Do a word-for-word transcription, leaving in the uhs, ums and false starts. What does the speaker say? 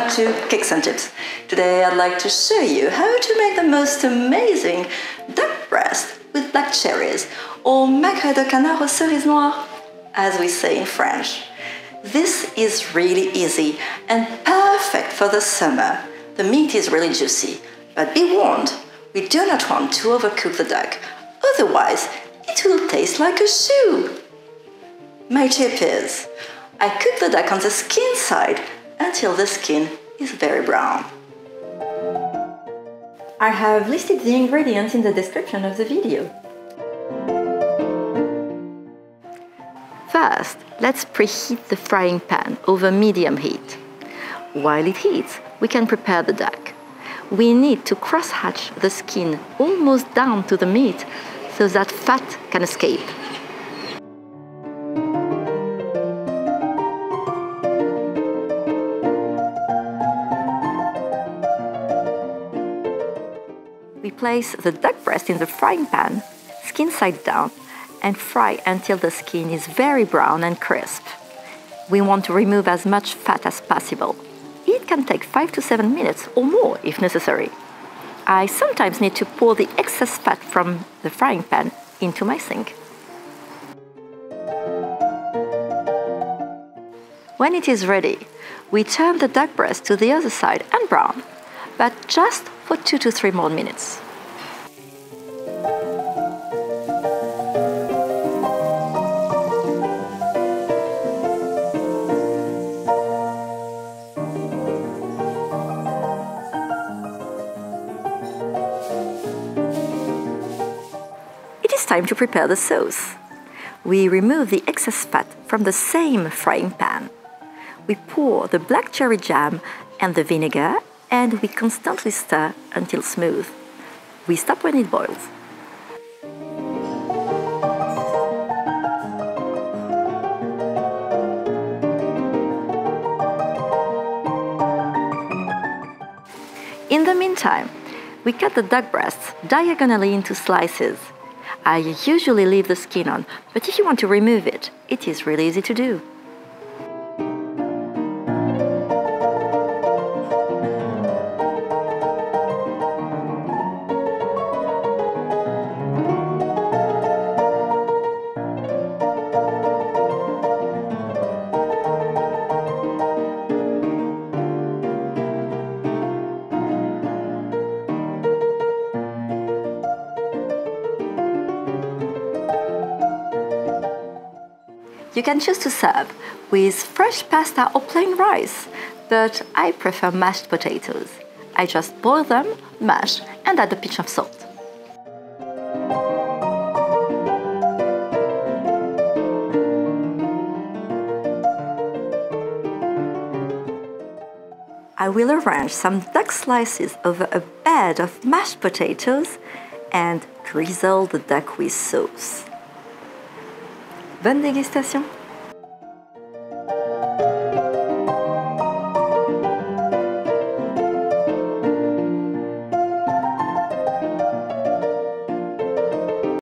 back to Cakes and Tips. Today I'd like to show you how to make the most amazing duck breast with black cherries, or macré de canard aux cerises noires, as we say in French. This is really easy and perfect for the summer. The meat is really juicy, but be warned, we do not want to overcook the duck, otherwise it will taste like a stew. My tip is, I cook the duck on the skin side until the skin is very brown. I have listed the ingredients in the description of the video. First, let's preheat the frying pan over medium heat. While it heats, we can prepare the duck. We need to cross-hatch the skin almost down to the meat so that fat can escape. We place the duck breast in the frying pan, skin side down, and fry until the skin is very brown and crisp. We want to remove as much fat as possible. It can take five to seven minutes or more if necessary. I sometimes need to pour the excess fat from the frying pan into my sink. When it is ready, we turn the duck breast to the other side and brown, but just for two to three more minutes. It is time to prepare the sauce. We remove the excess fat from the same frying pan. We pour the black cherry jam and the vinegar, and we constantly stir until smooth. We stop when it boils. In the meantime, we cut the duck breasts diagonally into slices. I usually leave the skin on, but if you want to remove it, it is really easy to do. You can choose to serve with fresh pasta or plain rice, but I prefer mashed potatoes. I just boil them, mash, and add a pinch of salt. I will arrange some duck slices over a bed of mashed potatoes and drizzle the duck with sauce. Bonne dégustation!